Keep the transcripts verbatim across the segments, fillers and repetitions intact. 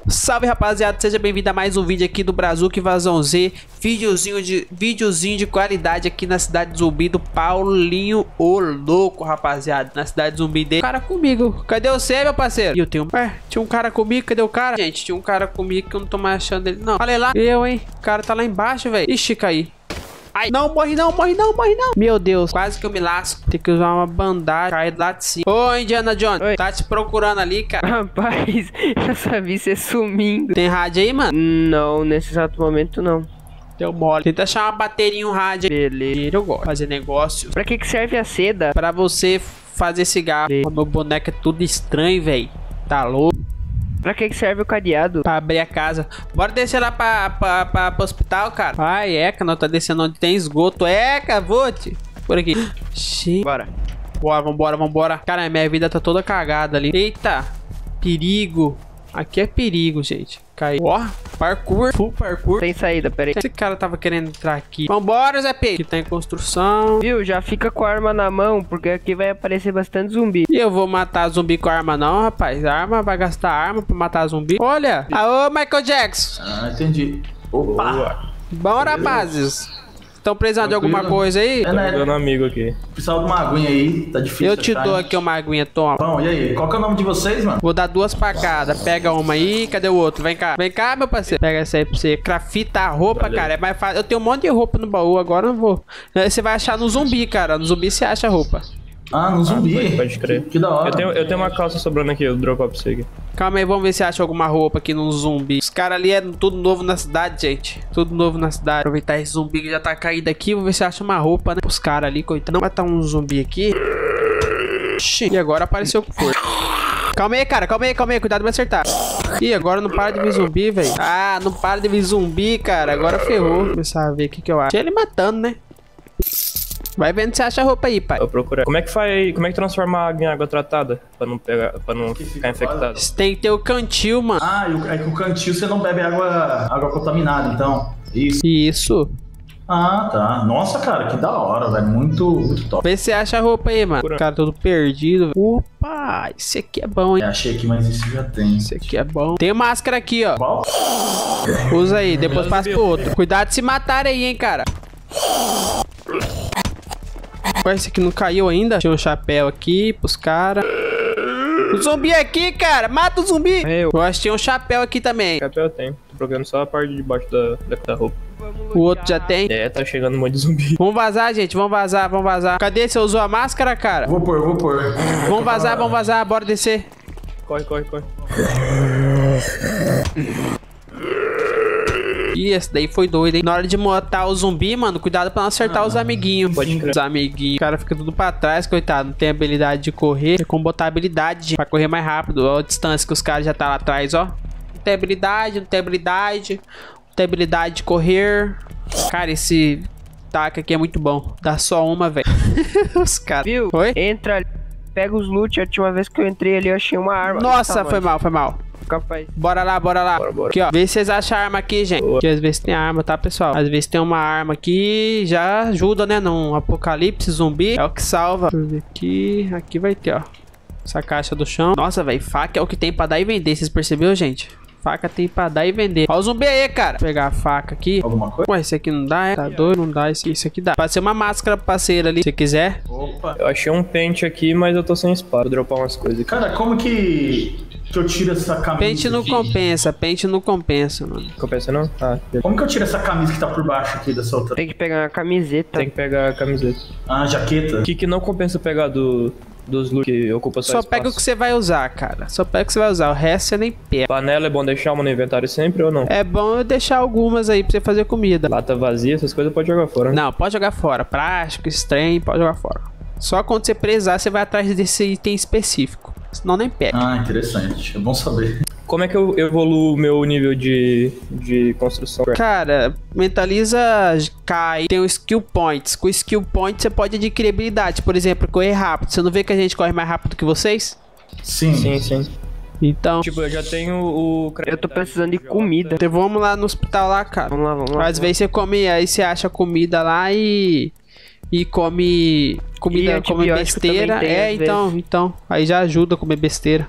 Salve rapaziada, seja bem-vindo a mais um vídeo aqui do Brazuca Invasão Z. Videozinho de, videozinho de qualidade aqui na cidade zumbi do Paulinho o Louco, rapaziada. Na cidade zumbi dele. Cara comigo, cadê você, meu parceiro? E eu tenho, ué, tinha um cara comigo, cadê o cara? Gente, tinha um cara comigo que eu não tô mais achando ele, não. Olha lá, eu, hein, o cara tá lá embaixo, velho. Ixi, caí. Ai, não, morre não, morre não, morre não. Meu Deus, quase que eu me lasco. Tem que usar uma bandagem, cair lá de cima. Ô, Indiana Jones, oi. Tá te procurando ali, cara. Rapaz, eu só vi você sumindo. Tem rádio aí, mano? Não, nesse exato momento não. Deu mole. Tenta achar uma bateria e um rádio. Beleza. Eu gosto de fazer negócios. Pra que que serve a seda? Pra você fazer cigarro. O meu boneco é tudo estranho, velho. Tá louco. Pra que que serve o cadeado? Pra abrir a casa. Bora descer lá pra, pra, pra, pra hospital, cara. Ai, Eca, nós tá descendo onde tem esgoto. Eca, vote. Por aqui. Xiii. Bora. Bora, vambora, vambora. Cara, minha vida tá toda cagada ali. Eita. Perigo. Aqui é perigo, gente. Caiu. Ó, parkour. Full parkour. Tem saída, peraí. Esse cara tava querendo entrar aqui. Vambora, Zé Pedro. Aqui tá em construção. Viu, já fica com a arma na mão, porque aqui vai aparecer bastante zumbi. E eu vou matar zumbi com arma não, rapaz. A arma, vai gastar arma pra matar zumbi. Olha. Aô, Michael Jackson. Ah, entendi. Opa. Bom, rapazes. Estão precisando de alguma coisa aí? É, né? Tô dando amigo aqui. Precisava de uma aguinha aí, tá difícil. Eu te achar, dou hein? aqui uma aguinha, toma. Bom, e aí? Qual que é o nome de vocês, mano? Vou dar duas pra cada. Pega uma aí, cadê o outro? Vem cá. Vem cá, meu parceiro. Pega essa aí pra você. Crafita a roupa, Valeu. cara. É mais fácil. Eu tenho um monte de roupa no baú, agora eu não vou. Você vai achar no zumbi, cara. No zumbi você acha roupa. Ah, no zumbi. Pode, pode crer. Que, que da hora. Eu tenho, eu tenho uma calça sobrando aqui, eu vou dropar pra você aqui. Calma aí, vamos ver se acha alguma roupa aqui no zumbi. Os caras ali é tudo novo na cidade, gente. Tudo novo na cidade. Aproveitar esse zumbi que já tá caído aqui. Vou ver se acha uma roupa, né? Os caras ali, coitado. Não vai estar um zumbi aqui. Ixi, e agora apareceu com força. Calma aí, cara. Calma aí, calma aí. Cuidado, vai acertar. Ih, agora não para de vir zumbi, velho. Ah, não para de vir zumbi, cara. Agora ferrou. Vou começar a ver o que que eu acho. Ele matando, né? Vai vendo se acha a roupa aí, pai. Eu procuro. Como é que faz. Como é que transforma a água em água tratada? Pra não pegar. Pra não ficar infectado? Você tem que ter o cantil, mano. Ah, e o- é que o cantil você não bebe água, água contaminada, então. Isso. Isso. Ah, tá. Nossa, cara, que da hora, velho. Muito, muito top. Vê se acha a roupa aí, mano. O cara todo perdido. Opa, esse aqui é bom, hein? É, achei aqui, mas isso já tem. Esse aqui é bom. Tem máscara aqui, ó. Qual? Usa aí, depois passa pro outro. Cuidado de se matar aí, hein, cara. Ué, esse aqui não caiu ainda? Tinha um chapéu aqui pros caras. O zumbi aqui, cara. Mata o zumbi. Eu. Eu acho que tinha um chapéu aqui também. Chapéu eu tenho. Tô procurando só a parte de baixo da, da, da roupa. O outro já tem. É, tá chegando um monte de zumbi. Vamos vazar, gente. Vamos vazar, vamos vazar. Cadê? Você usou a máscara, cara? Vou pôr, vou pôr. Vamos vazar, vamos vazar. Bora descer. Corre, corre, corre. Ih, esse daí foi doido, hein? Na hora de matar o zumbi, mano, cuidado pra não acertar os amiguinhos. Pode crer. Os amiguinhos. O cara fica tudo pra trás, coitado. Não tem habilidade de correr. Tem como botar habilidade pra correr mais rápido. Olha a distância que os caras já tá lá atrás, ó. Não tem habilidade, não tem habilidade. Não tem habilidade de correr. Cara, esse taco aqui é muito bom. Dá só uma, velho. Os caras. Viu? Oi? Entra ali, pega os loot. A última vez que eu entrei ali, eu achei uma arma. Nossa, Tá, foi mano. mal, foi mal. Capaz. Bora lá, bora lá. Bora, bora. Aqui, ó. Vê se vocês acham a arma aqui, gente. Boa. Porque às vezes tem arma, tá, pessoal? Às vezes tem uma arma aqui. Já ajuda, né? Num apocalipse zumbi. É o que salva. Deixa eu ver aqui. Aqui vai ter, ó. Essa caixa do chão. Nossa, velho. Faca é o que tem pra dar e vender. Vocês perceberam, gente? Faca tem pra dar e vender. Ó o zumbi aí, cara. Vou pegar a faca aqui. Alguma coisa? Ué, esse aqui não dá, é? Tá doido? Não dá. Esse, esse aqui dá. Pode ser uma máscara parceira ali. Se quiser. Opa. Eu achei um pente aqui, mas eu tô sem espada. Vou dropar umas coisas aqui. Cara, como que, que eu tiro essa camisa? Pente não aqui? compensa. Pente não compensa, mano. Compensa não? Ah, beleza. Como que eu tiro essa camisa que tá por baixo aqui dessa outra? Tem que pegar uma camiseta. Tem que pegar a camiseta. Ah, jaqueta. O que que não compensa pegar do, dos loot que ocupa só Só espaço? pega o que você vai usar, cara. Só pega o que você vai usar. O resto você nem pega. Panela é bom deixar uma no inventário sempre ou não? É bom eu deixar algumas aí pra você fazer comida. Lata vazia, essas coisas pode jogar fora, né? Não, pode jogar fora. Plástico, estranho, pode jogar fora. Só quando você precisar, você vai atrás desse item específico. Senão nem pega. Ah, interessante. É bom saber. Como é que eu evoluo o meu nível de, de construção? Cara, mentaliza cai. Tem o skill points. Com o skill points você pode adquirir habilidade. Por exemplo, correr rápido. Você não vê que a gente corre mais rápido que vocês? Sim. Sim, sim. Então, Tipo, eu já tenho o... Eu tô precisando de comida. então vamos lá no hospital lá, cara. Vamos lá, vamos lá. Às vezes você come, aí você acha comida lá e... E come comida, E come antibiótico besteira. também tem, É, às então, vezes. então. Aí já ajuda a comer besteira.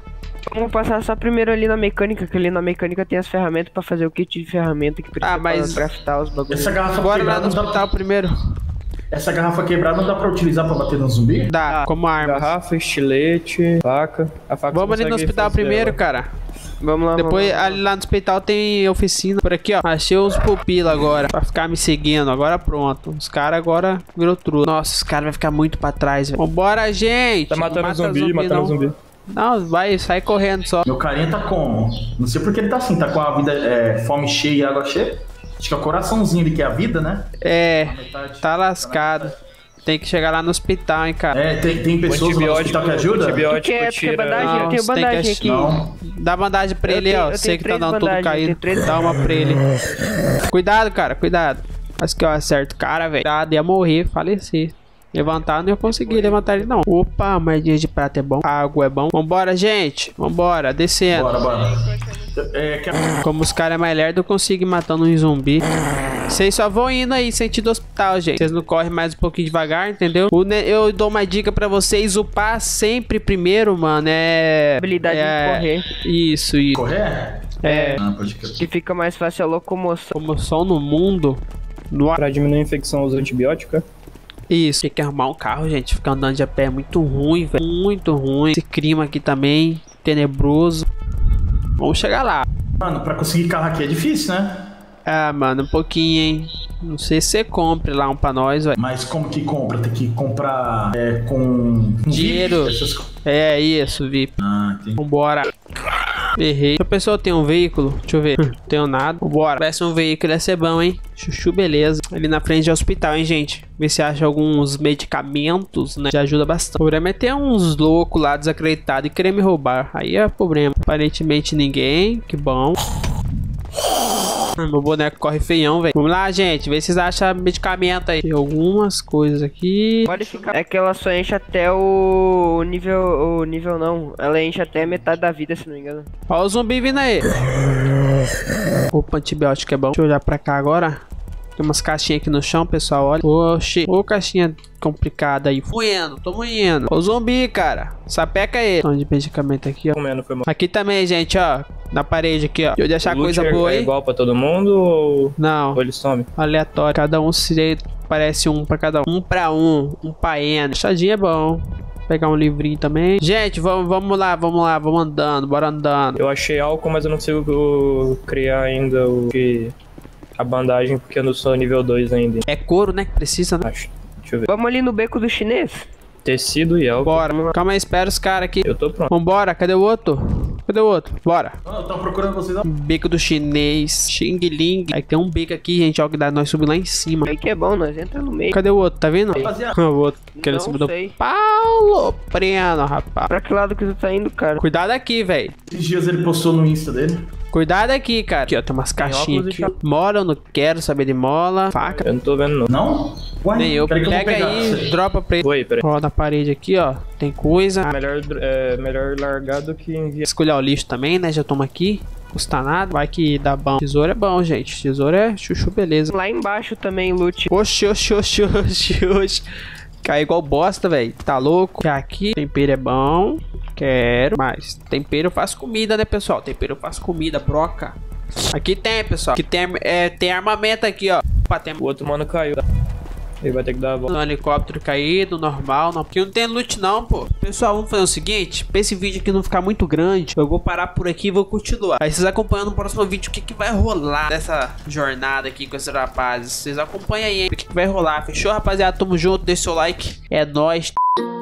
Vamos passar só primeiro ali na mecânica, que ali na mecânica tem as ferramentas pra fazer o kit de ferramenta que precisa Ah, mas- pra craftar os bagulhos. Essa garrafa Bora lá quebrada no não dá hospital primeiro. Essa garrafa quebrada não dá pra utilizar pra bater no zumbi? Dá, como arma. Garrafa, estilete, faca. A faca Vamos você ali no consegue hospital fazer primeiro, ela. cara. Vamos lá, Depois, vamos lá. ali lá no hospital tem oficina. Por aqui, ó. Achei uns pupilos agora. Pra ficar me seguindo. Agora pronto. Os caras agora virou truto. Nossa, os caras vão ficar muito pra trás, velho. Vambora, gente. Tá matando Não mata zumbi, matando não. zumbi. Não, vai, sai correndo só. Meu carinha tá como? Não sei porque ele tá assim, tá com a vida, é, fome cheia e água cheia. Acho que é o coraçãozinho ali que é a vida, né? É, A metade. tá lascado. Tem que chegar lá no hospital, hein, cara. É, tem, tem O pessoas no antibiótico, hospital que ajuda? Tu antibiótico quer, tu quer tira... bandagem? Não, Eu tenho você tem bandagem que- aqui. Não. Dá bandagem pra Eu ele, tenho- ó. eu Você tenho que tá três dando tudo bandagens, eu caído. tenho três Dá uma pra ele. Cuidado, cara, cuidado. Mas que eu acerto o cara, velho. Cuidado, ia morrer, falecer. Levantar, não ia conseguir levantar ele, não. Opa, moedinha de prata é bom. Água é bom. Vambora, gente. Vambora, descendo. Bora, bora. É, que a- Como os caras é mais lerdo, eu consigo ir matando um zumbi. Vocês só vão indo aí, sentido hospital, gente. Vocês não correm mais um pouquinho devagar, entendeu? O ne- eu dou uma dica pra vocês. Upar sempre primeiro, mano, é... Habilidade é... de correr. Isso, isso. correr? É... Ah, pode crer. Que fica mais fácil a locomoção. Como só no mundo... No... Pra diminuir a infecção, usa antibiótico. Isso. Tem que arrumar um carro, gente. Ficar andando de a pé é muito ruim, velho. Muito ruim. Esse clima aqui também, tenebroso. Vamos chegar lá. Mano, pra conseguir carro aqui é difícil, né? Ah, mano, um pouquinho, hein. Não sei se você compre lá um pra nós, velho. Mas como que compra? Tem que comprar é, com... com Dinheiro. V I P, essas co- É isso, V I P. Ah, entendi. Vambora. Errei. Se a pessoa tem um veículo, deixa eu ver. Não tenho nada. Vambora. Parece um veículo, ia ser bom, hein? Chuchu, beleza. Ali na frente é hospital, hein, gente? Ver se acha alguns medicamentos, né? Já ajuda bastante. O problema é ter uns loucos lá desacreditados e querer me roubar. Aí é problema. Aparentemente ninguém. Que bom. Ah, meu boneco corre feião, velho. Vamos lá, gente. Vê se vocês acham medicamento aí. Tem algumas coisas aqui. Pode ficar. É que ela só enche até o nível. O nível não. Ela enche até metade da vida, se não me engano. Ó o zumbi vindo aí. Opa, antibiótico é bom. Deixa eu olhar pra cá agora. Tem umas caixinhas aqui no chão, pessoal. Olha. Oxi. Ô, caixinha complicada aí. Moendo, tô moendo. Ô, zumbi, cara. Sapeca aí. Onde medicamento aqui, ó. Comendo foi mal. Aqui também, gente, ó. Na parede aqui, ó. Deixa eu deixar O loot coisa é, boa é aí. igual pra todo mundo ou, Não. ou ele some? Aleatório. Cada um se parece um pra cada um. Um pra um. Um pra N. Chadinho é bom. Pegar um livrinho também. Gente, vamos, vamos lá, vamos lá. Vamos andando, bora andando. Eu achei álcool, mas eu não consigo criar ainda o que... a bandagem, porque eu não sou nível dois ainda. É couro, né? Que precisa, né? Acho. Deixa eu ver. Vamos ali no beco do chinês. Tecido e álcool. Bora. Calma aí, espera os caras aqui. Eu tô pronto. Vambora, cadê o outro? Cadê o outro? Bora. Ah, eu tava procurando vocês. ó. Beco do chinês. Xing Ling. Aí tem um beco aqui, gente. Ó, que dá nós subir lá em cima. Aí que é bom, nós entra no meio. Cadê o outro? Tá vendo? Rapaziada. O outro. Querendo Não subir do sei. Paulo Preno, rapaz. Pra que lado que tu tá indo, cara? Cuidado aqui, velho. Esses dias ele postou no Insta dele. Cuidado aqui, cara. Aqui, ó. Tem umas caixinhas óculos e aqui. Mola, eu não quero saber de mola. Faca. Eu não tô vendo, não. Não? Ué, Nem eu. peraí que eu vou Pega pegar. aí, dropa pra ele. Oi, peraí. Ó, na parede aqui, ó. Tem coisa. Melhor, é, melhor largar do que enviar. Escolher o lixo também, né? Já toma aqui. Custa nada. Vai que dá bom. Tesouro é bom, gente. Tesouro é chuchu, beleza. Lá embaixo também, loot. Oxi, oxi, oxi, oxi, oxi. Cai igual bosta, velho. Tá louco? Aqui, tempero é bom. Quero. Mas tempero faz comida, né, pessoal? Tempero faz comida, broca. Aqui tem, pessoal. Aqui tem, é, tem armamento aqui, ó. Opa, tem O outro mano caiu. Ele vai ter que dar a volta. um helicóptero caído, normal. Não. Aqui não tem loot não, pô. Pessoal, vamos fazer o seguinte. Pra esse vídeo aqui não ficar muito grande, eu vou parar por aqui e vou continuar. Aí vocês acompanham no próximo vídeo o que, que vai rolar nessa jornada aqui com esses rapazes. Vocês acompanham aí, hein? O que, que vai rolar. Fechou, rapaziada? Tamo junto. Deixa o seu like. É nóis.